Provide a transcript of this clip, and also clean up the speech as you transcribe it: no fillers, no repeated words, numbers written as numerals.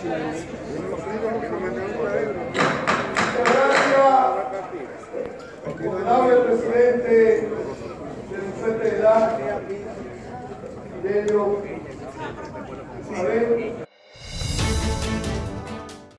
Honorable presidente de su fuerte edad, Fidelio Isabel.